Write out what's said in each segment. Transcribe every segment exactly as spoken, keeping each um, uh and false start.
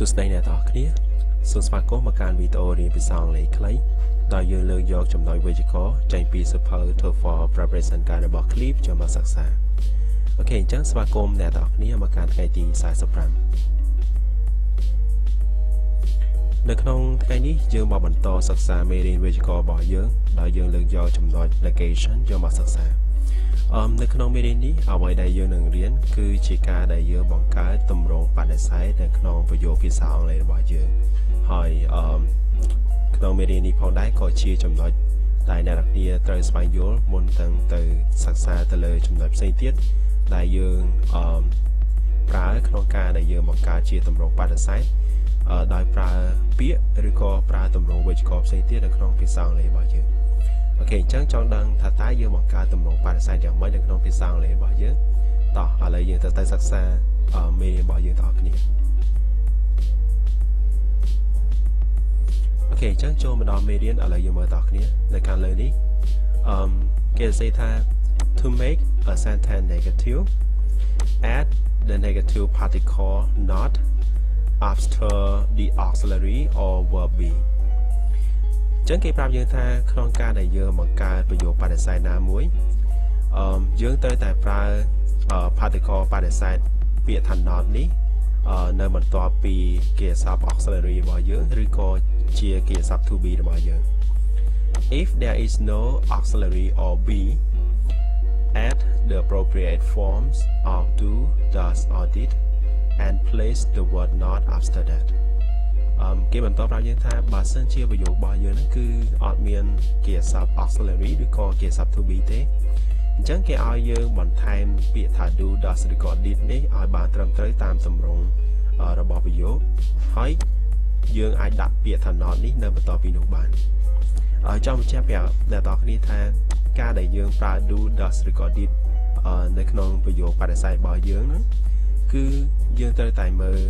សួស្តីអ្នកទាំងអស់គ្នាសូមស្វាគមន៍មកកាន់វីដេអូរៀនភាសាអង់គ្លេសខ្លីដោយយើងលើកយកចំណុចវេយ្យាករណ៍ចេញពីសៀវភៅ TOEFL Preparation ការរបស់ Cliff ចូលមកសិក្សាអូខេអញ្ចឹងស្វាគមន៍អ្នកទាំងអស់គ្នាមកកាន់ថ្ងៃទីสี่สิบห้าនៅក្នុងថ្ងៃនេះយើងមកបន្តសិក្សាមេរៀនវេយ្យាករណ៍របស់យើងដោយយើងលើកយកចំណុច Negation ចូលមកសិក្សាអមនៅក្នុងមេរៀននេះអ្វីដែលយើងនឹងរៀនគឺជាការដែលយើងបង្កើតទម្រង់បដិសេធនៅក្នុងប្រយោគភាសាអង់គ្លេសរបស់យើងហើយអមក្នុងមេរៀននេះផងដែរក៏ជាចំណុចដែលអ្នកនរគ្នាត្រូវស្វែងយល់មុនទាំងទៅសិក្សាទៅលើចំណុចផ្សេងទៀតដែលយើងអមប្រើក្នុងការដែលយើងបង្កើតជាទម្រង់បដិសេធដោយប្រើពាក្យឬក៏ប្រើទម្រង់វេយ្យាករណ៍ផ្សេងទៀតនៅក្នុងភាសាអង់គ្លេសរបស់យើងអូខេអញ្ចឹងចង់ដឹងថាតើយើងបង្កើតទម្រង់បដិសេធយ៉ាងម៉េចនៅក្នុងភាសាអង់គ្លេសរបស់យើងតោះឥឡូវយើងទៅទៅសិក្សាមេរៀនរបស់យើងទាំងអស់គ្នាអូខេអញ្ចឹងចូលមកដល់មេរៀនឥឡូវយើងមើលទាំងអស់គ្នានៅខាងលើនេះអឺគេនិយាយថា to make a sentence negative add the negative particle not after the auxiliary or verb be ចឹងគេប្រាប់យើងថាក្នុងការដែលយើងបង្កើតប្រយោគបដិសេធណាមួយអឺយើងត្រូវតែប្រើ particle បដិសេធពាក្យថា not នេះនៅបន្ទាប់ពីគេសព្ទ auxiliary របស់យើងឬក៏ជាគេសព្ទ to be របស់យើង if there is no auxiliary or be add the appropriate forms of do does or did and place the word not after that អឺគេបន្តប្រាប់យើងថាបើសិនជាប្រយោគរបស់យើងហ្នឹងគឺអត់មានគេសព្ទ auxiliary ឬក៏គេសព្ទ to be ទេអញ្ចឹងគេឲ្យយើងបន្ថែមពាក្យថា do does ឬក៏ did នេះឲ្យបានត្រឹមត្រូវតាមទម្រង់របស់ប្រយោគហើយយើងអាចដាក់ពាក្យថា not នេះនៅបន្ទាប់ពីនោះបានហើយចង់បញ្ជាក់ប្រាប់អ្នកទាំងគ្នាថាការដែលយើងប្រើ do does ឬក៏ did នៅក្នុងប្រយោគបដិសេធរបស់យើងហ្នឹងគឺយើងត្រូវតែមើល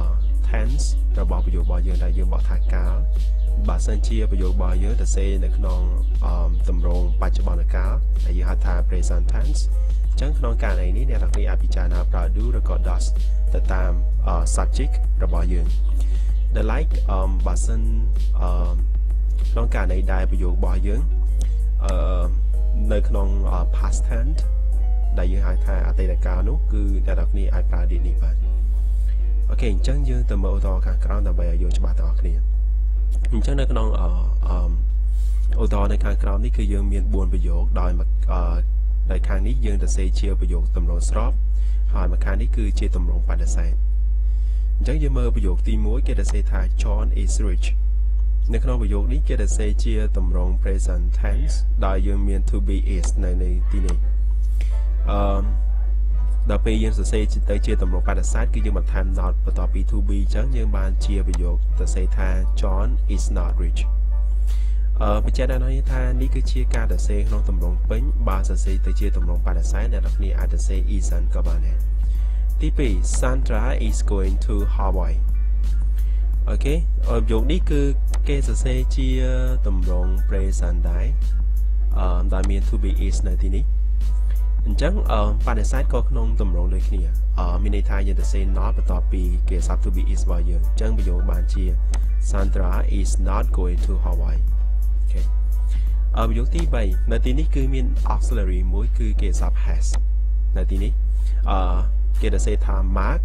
tense របស់ប្រយោគរបស់យើងដែលយើងបកថាកាលបើសិនជាប្រយោគរបស់យើងទៅសេនៅក្នុងទម្រង់បច្ចុប្បន្នកាលដែលយើងហៅថា present tense អញ្ចឹងក្នុងករណីនេះអ្នកទាំងគ្នាអាចពិចារណាប្រើ do ឬក៏ does ទៅតាម subject របស់យើង the like បើសិនក្នុងករណីដែលប្រយោគរបស់យើងនៅក្នុង past tense ដែលយើងហៅថាអតីតកាលនោះគឺអ្នកទាំងគ្នាអាចប្រើ did នេះបានអូខេអញ្ចឹងយើងទៅមើលឧទាហរណ៍ខាងក្រោមដើម្បីឲ្យយល់ច្បាស់ទាំងអស់គ្នាអញ្ចឹងនៅក្នុងអឺឧទាហរណ៍នៅខាងក្រោមនេះគឺយើងមានbốnប្រយោគដោយដោយខាងនេះយើងទៅសេជាប្រយោគទម្រង់ស្របហើយមួយខាងនេះគឺជាទម្រង់បដិសេធអញ្ចឹងយើងមើលប្រយោគទីមួយគេទៅសេថា John is rich នៅក្នុងប្រយោគនេះគេទៅសេជាទម្រង់ present tense ដោយយើងមាន to be is នៅในទីនេះអឺដល់ពេលយើងសរសេរទៅជាទម្រង់បដិសេធគឺយើងបន្ថែម not បន្ទាប់ពី to be អញ្ចឹងយើងបានជាប្រយោគទៅសេថា John is not rich អឺបញ្ជាក់ដល់នេះថានេះគឺជាការសរសេរក្នុងទម្រង់ពេញបើសរសេរទៅជាទម្រង់បដិសេធអ្នកនរគ្នាអាចសរសេរ isn't ក៏បានដែរទីពីរ Sandra is going to Hawaii អូខេប្រយោគនេះគឺគេសរសេរជាទម្រង់ present ដែរអឺដែលមាន to be is នៅទីនេះអញ្ចឹងបដិសេធក៏ក្នុងទម្រង់ដូចគ្នាមានន័យថាយើងទៅសេ not បន្ទាប់ពីគេសព្ទ to be is របស់យើងអញ្ចឹងប្រយោគបានជា Sandra is not going to Hawaii អូខេអឺប្រយោគទីបីនៅទីនេះគឺមាន auxiliary មួយគឺគេសព្ទ has នៅទីនេះអឺគេទៅសេថា Mark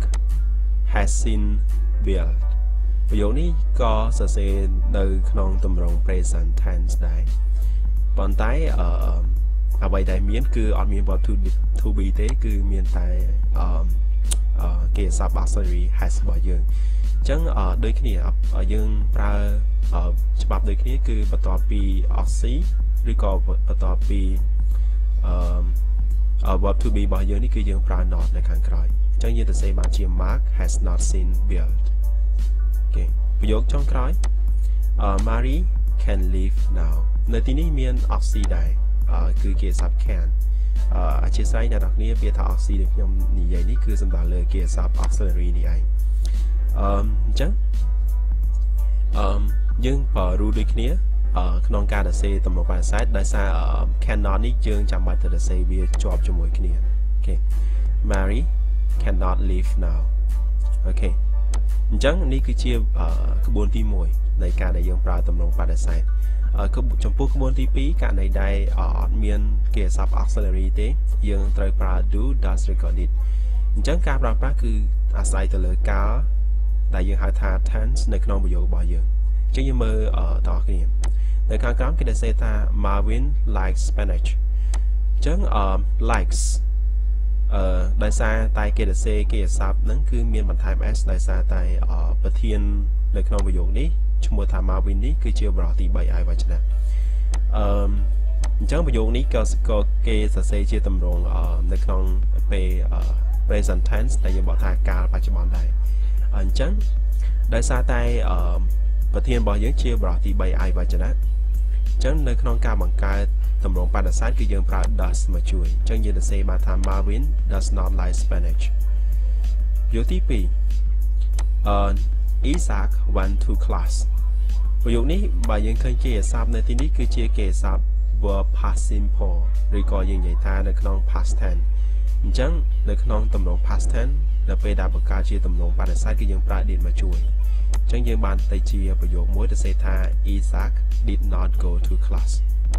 has seen Bill ប្រយោគនេះក៏សរសេរនៅក្នុងទម្រង់ present tense ដែរប៉ុន្តែអឺអ្វីដែលមានគឺអត់មាន verb to to be ទេគឺមានតែអឺគេសព្ទ auxiliary has របស់យើងអញ្ចឹងដូចគ្នាយើងប្រើច្បាប់ដូចគ្នាគឺបន្ទាប់ពី oxy ឬក៏បន្ទាប់ពីអឺ verb to be របស់យើងនេះគឺយើងប្រើ not នៅខាងក្រោយអញ្ចឹងយើងទៅសេបានជា Mark has not seen Bill អូខេប្រយោគចុងក្រោយ Mary can leave now នៅទីនេះមាន oxy ដែរគឺគេសព្ទ can អធិស្ឋានអ្នកនរគ្នាពាក្យថា oxy ដែលខ្ញុំនិយាយនេះគឺសំដៅលើគេសព្ទ auxiliary នេះឯងអឺអញ្ចឹងអឺយើងប្រើ rule ដូចគ្នាក្នុងការសរសេរទម្រង់បដិសេធដោយសារ cannot នេះយើងចាំបាច់ទៅសរសេរវាជាប់ជាមួយគ្នាអូខេ Mary cannot leave now អូខេ chẳng ní cứ chia cái bốn tí mùi này cả này dương pra tầm lòng ba đại sai cái trong phố cái bốn tí pí cả này đây ở miền kia sắp auxiliary thế dương trời pra do does recorded chẳng cả pra pra cứ aside từ lời cá đại dương hai thà tenseในขนมประโยคบ่อยchẳng như mơ ởต่อkiaในข้างกลางcái sẽ ta Marvin likes Spanish chẳng likes đại sa tại kia sẽ kia sắp nắng cứ miền bản time s đại sa tại ởประเทศในขนมประโยคนี้ชั่วโมงทำ Marvin นี้คือเชื่อบอกตีใบไอ้ไว้ชนะchẳngประโยคนี้ก็ก็เกษเซเชื่อตำรวจในขนมไป present tense แต่ยังบอกทางการปัจจุบันได้chẳng đại sa tạiประเทศบอกยังเชื่อบอกตีใบไอ้ไว้ชนะchẳngในขนมการบังการตำรวจปาดสายคือยังปราด does มาช่วยจังยังจะเซมาทำ Marvin does not like Spanish ประโยคที่ปี Isaac went to class ประโยคนี้บางยังเคยเกี่ยซับในที่นี้คือเกี่ยเกี่ยซับ verb past simple หรือก็ยังใหญ่ท่าในขนม past tense จังในขนมตำรวจ past tense และไปดาบประกาศเกี่ยตำรวจปาดสายคือยังปราดเด่นมาช่วยจังยังบานไตเชียประโยคมวยจะเซท่า Isaac did not go to class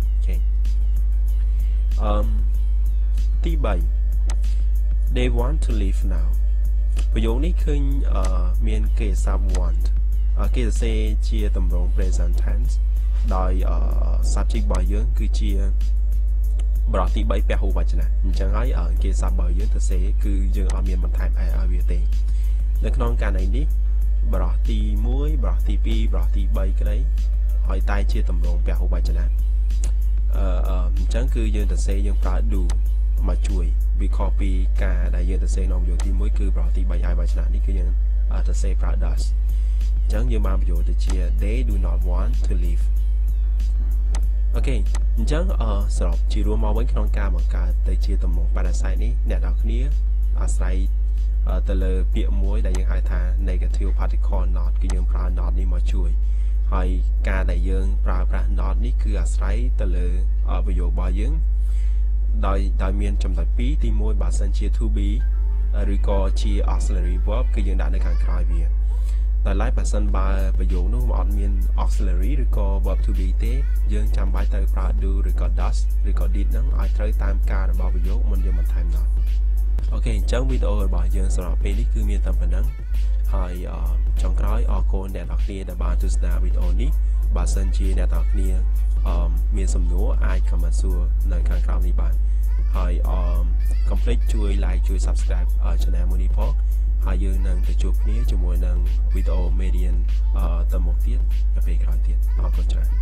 Um, ที่ใบ they want to leave now ประโยคนี้คือเมียนเกษา want เกษเซเชียตำรวจ present tense โดย subject บ่อยเยอะคือเชียบรอที่ใบแปลหูวัจนะจังไงเกษาบ่อยเยอะจะเซคือยังเอาเมียนบันทายไออาร์วีเตในขนมการไหนนี้บรอที่มวยบรอที่ปีบรอที่ใบก็ได้หอยตายเชียตำรวจแปลหูวัจนะchẳng cứ dương thật sẽ dương phải đủ mà chui vì copy cả đại dương thật sẽ nông dụ thì mới cứ bảo thì bài ai bài chẳng đi cứ dương thật sẽ phải does chẳng dương mà dụ thì chia they do not want to leave ok chẳng ở sọp chỉ rùa màu bánh non ca bằng cả tới chia tầm một bài sai ní nè đọc nia à sai từ lời bịa muối đại dương hai thà negative particle not cứ dương phải not đi mà chui hay ca đại dương pra pra nọ níคืออาศัยตะเลยประโยคบ่อยยังโดยโดยเมียนจำตัดปีที่มวยบาสันเชีย to be หรือก็เชีย auxiliary verb คือยังได้ในการคลายเบียแต่ไล่บาสันบาประโยคนู้นออนเมียน auxiliary หรือก็ verb to be เต้ยังจำไว้แต่ปราดูหรือก็ does หรือก็ did นั้นไอ้ใช้ตามการบอกประโยคมันยังมัน time นอนโอเคจังวิดีโอบ่อยยังสำหรับเพลงนี้คือเมียนตามผนังហើយចុងក្រោយអរគុណអ្នកនរគ្នាដែលបានទស្សនាវីដេអូនេះបើសិនជាអ្នកនរគ្នាមានសំណួរអាចខមមិនសួរនៅខាងក្រោមនេះបានហើយកុំភ្លេចជួយ like ជួយ subscribe channel មួយនេះផងហើយយើងនឹងទៅជួបគ្នាជាមួយនឹងវីដេអូ Median ទៅមុខទៀតទៅពេលក្រោយទៀតអរគុណច្រើន